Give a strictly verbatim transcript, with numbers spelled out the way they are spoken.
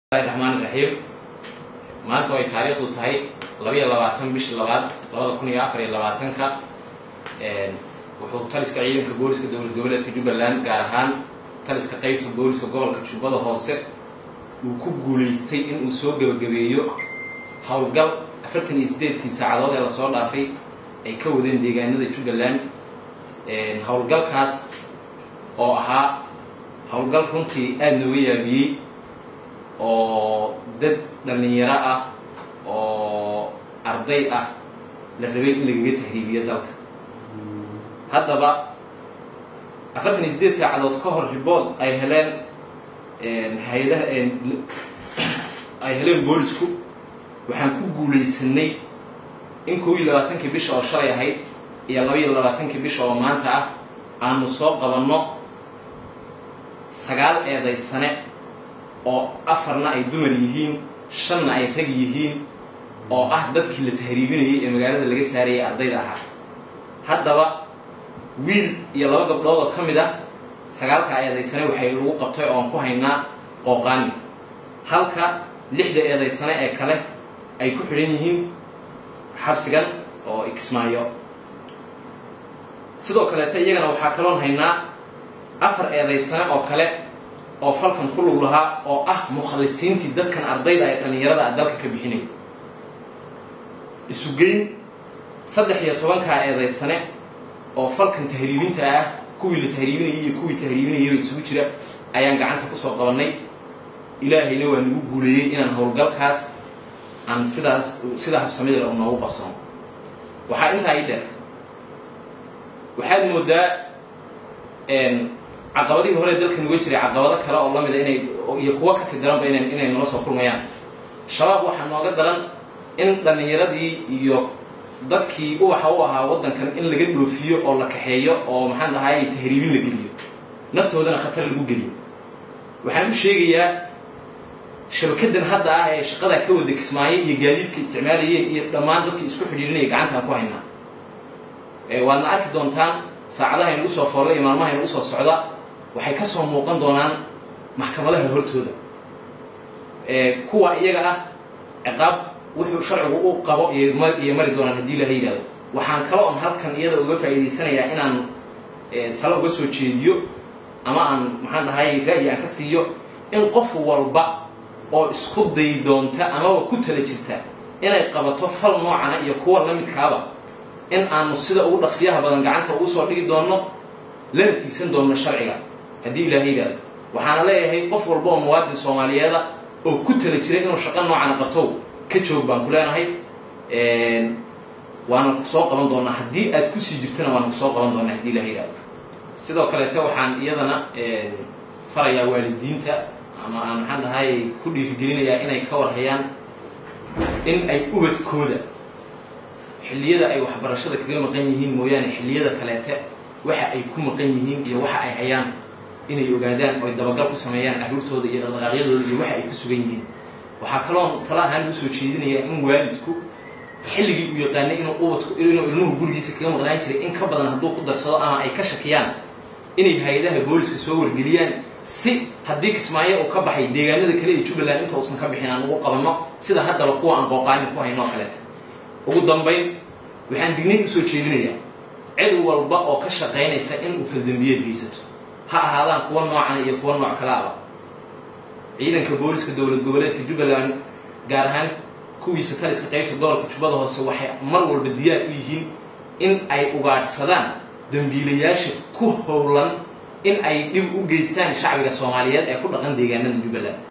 الرحمن الرحيم ما أنتوا تاريخ وتهاي لبيه لبعتهم بيش لبعض لبعض كوني آخر لبعتهم كا وحول تلس كعيلين كبوليس كدول الدولة كجبلان كارهان تلس كقيت البوليس كجول كشوبة هاسة وكوب جوليستي إن أسوق جبجبيو حول قل أفرتني إزداد في ساعات على صور عفي أي كودين ديجان ذي كجبلان حول قل كاس أو ها حول قل كنتي أنوية بي oo dad dhalinyaro ah oo arday ah la rabay in laga tahriibiyo dalka hadaba afartan iyo siddeed saacadood ka hor ribood ay heleen een hay'adaha ay heleen boolisku waxaan ku guuleysanay in kow iyo labaatan bisha oo shalay ahayd iyo laba iyo labaatan bisha oo maanta ah aanu soo qabanno sagaal eedaysane oo afarna ay dumar yihiin shanna ay rag yihiin oo ah dadkii la tahriibinayay ee magaalada laga saarayay ardayda ahaa haddaba wiil iyo laba gabdhood oo kamid ah sagaalka eedaysane waxay lagu qabtay oo aan ku haynaa qooqaani halka lixda eedaysane ee kale ay ku xidhan yihiin xabsigan oo Kismaayo sidoo kale iyagana waxaa kaloon haynaa afar eedaysane oo kale oo falkan ku lug lahaa oo ah mukhalisiintii dadkan ardayda ay dhalinyarada dalka ka bixinay isu geyn saddex iyo toban ka eedaysane oo falkan tahriibinta ah kuwii la tahriibinayay iyo kuwii tahriibinayay isugu jira ayaan gacanta ku soo qabanay ilaahayna waa nagu guuleeyay inaan howlgalkaas aan sidaas sida habsamada oo noogu qabsano waxa inta ay dheer waxaad moodaa een caqabadii hore dalkan uga jiray caqabado kale oo lamid ah inay iyo kuwa ka sii daran inay inay nala soo kulmayaan shabaab waxa nooga daran in dhalinyaradii iyo dadkii u waxa u ahaa wadankan in laga dhoofiyo oo la kaxeeyo oo maxaan dhahay tahriibin la geliyo naftoodana khatar lagu geliyo waxaan u sheegayaa shabakadan hadda ah ee shaqada ka wada Kismaayo iyo gaadiidka isticmaalayeen iyo dhammaan dadkii isku xidhiidhinay gacanta ku haynaa ee waadna arki doontaan saacadaha inuu soo foolay imaamaha inuu soo socda waxay ka soo muuqan doonaan maxkamadaha hortooda ee kuwa iyaga ah ciqaab wuxuu sharcigu u qabo iyo mar iyo mari doonaan hadii la yiraahdo waxaan kale oo halkan iyada uga faa'iideysanayaa inaan talo uga soo jeediyo ama aan maxaan dhahay ra'yi aan ka siiyo in qof walba oo isku day doonta ama ku tala jirta inay qabato fal noocan iyo kuwa la midkaaba in aanu sida ugu dhaqsiyaha badan gacanta ugu soo dhigi doono lana tiisan doono sharciga hadii ilaahay yiraahdo waxaan leeyahay qof walba oo muwaadin Soomaaliyeed oo ku tala jiray inuu shaqo noocan qabto ka joog baan ku leenahay een waana ku soo qaban doonaa hadii aad ku sii jirtana waana ku soo qaban doonaa hadii ilaahay yiraahdo sidoo kale ta waxaan iyadana een faraya waalidiinta ama aan maxaan dhahay ku dhiirigelinayaa inay ka warhayaan in ay ubadkooda xilliyada ay waxbarashada kaga maqan yihiin mooyaane xilliyada kaleete waxa ay ku maqan yihiin iyo waxa ay hayaan inay ogaadaan oo dabagal ku sameeyaan caruurtooda iyo dhaqaaqyadooda iyo waxa ay ku sugan yihiin waxa kaloo talahan u soo jeedinaya in waalidku xilligii uu yaqaanay inuu ubadku inuu ilmuhu gurigiisa kaga maqnaan jiray in ka badan hadduu ku darsado ama ay ka shakiyaan inay hay'adaha booliska soo wargeliyaan si haddii Kismaayo uu ka baxay deegaanada kale ee Jubbaland inta uusan ka bixin aan ugu qabanno sida hadda la kuwa aan qooqaani ku hayno kaleete ugu dambeyn waxaan digniin u soo jeedinayaa cid walba oo ka shaqeynaysa in uu fadambiye geysato ha ahaadaan kuwa noocan iyo kuwa nooc kale ah ciidanka booliska dawlad goboleedka Jubbaland gaar ahaan kuwiisa taliska qaybta gobolka Jubbada Hoose waxay mar walba diyaar u yihiin in ay ugaarsadaan dambiilayaasha ku howlan in ay dib u geystaan shacbiga Soomaaliyeed ee ku dhaqan deegaanada Jubbaland